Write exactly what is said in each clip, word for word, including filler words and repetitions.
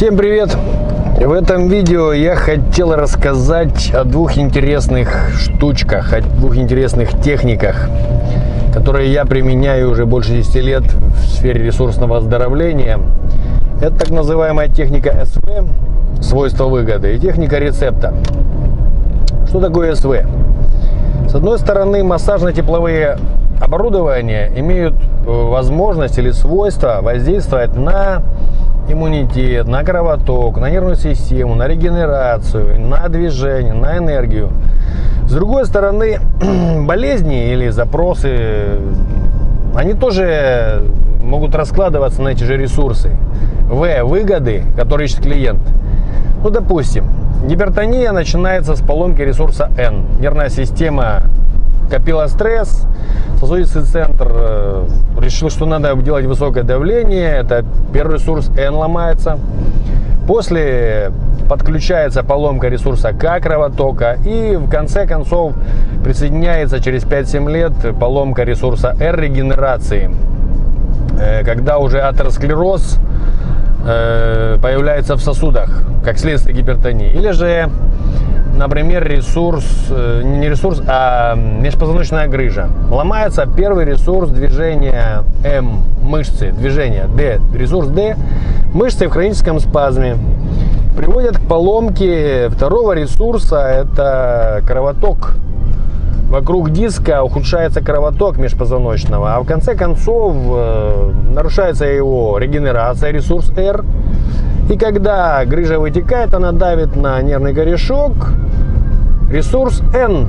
Всем привет! В этом видео я хотел рассказать о двух интересных штучках, о двух интересных техниках, которые я применяю уже больше десяти лет в сфере ресурсного оздоровления. Это так называемая техника эс вэ, свойства выгоды, и техника рецепта. Что такое эс вэ? С одной стороны, массажно-тепловые оборудования имеют возможность или свойство воздействовать на иммунитет, на кровоток, на нервную систему, на регенерацию, на движение, на энергию. С другой стороны, болезни или запросы, они тоже могут раскладываться на эти же ресурсы. В. Выгоды, которые ищет клиент. Ну, допустим, гипертония начинается с поломки ресурса Н. Нервная система копила стресс, сосудистый центр э, решил, что надо делать высокое давление, это первый ресурс Н ломается. После подключается поломка ресурса К, кровотока, и в конце концов присоединяется через пять-семь лет поломка ресурса Р, регенерации, э, когда уже атеросклероз э, появляется в сосудах, как следствие гипертонии. Или же, например, ресурс, не ресурс, а межпозвоночная грыжа. Ломается первый ресурс движения М, мышцы, движения Д, ресурс Д, мышцы в хроническом спазме. Приводят к поломке второго ресурса, это кровоток. Вокруг диска ухудшается кровоток межпозвоночного, а в конце концов нарушается его регенерация, ресурс Р. И когда грыжа вытекает, она давит на нервный корешок, ресурс Н.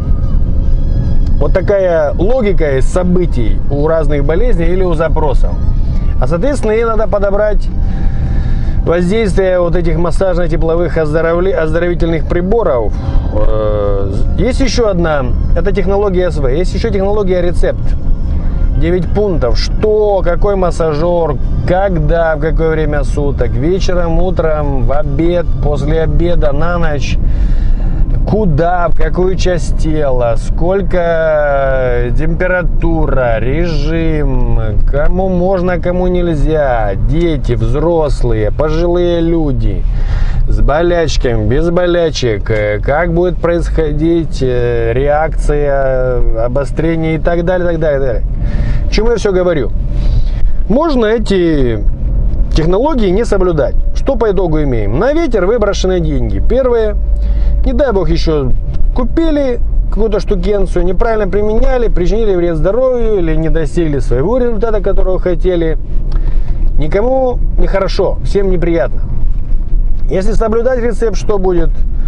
Вот такая логика из событий у разных болезней или у запросов. А соответственно, ей надо подобрать воздействие вот этих массажно-тепловых оздоровительных приборов. Есть еще одна, это технология эс вэ. Есть еще технология рецепт. девять пунктов. Что, какой массажер, когда, в какое время суток, вечером, утром, в обед, после обеда, на ночь, куда, в какую часть тела, сколько, температура, режим, кому можно, кому нельзя, дети, взрослые, пожилые люди, с болячками, без болячек, как будет происходить реакция, обострение и так далее, так далее, так далее. К чему я все говорю? Можно эти технологии не соблюдать. Что по итогу имеем? На ветер выброшены деньги. Первое, не дай бог еще купили какую-то штукенцию, неправильно применяли, причинили вред здоровью или не достигли своего результата, которого хотели. Никому не хорошо, всем неприятно. Если соблюдать рецепт, что будет?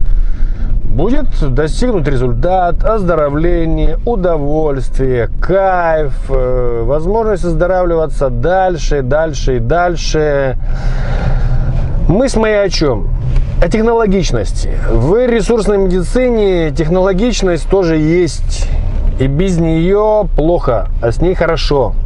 Будет достигнут результат, оздоровление, удовольствие, кайф, возможность оздоравливаться дальше, дальше и дальше. Мысль моя о чем? О технологичности. В ресурсной медицине технологичность тоже есть. И без нее плохо, а с ней хорошо.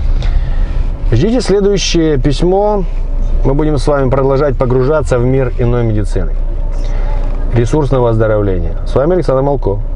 Ждите следующее письмо. Мы будем с вами продолжать погружаться в мир иной медицины, ресурсного оздоровления. С вами Александр Молко.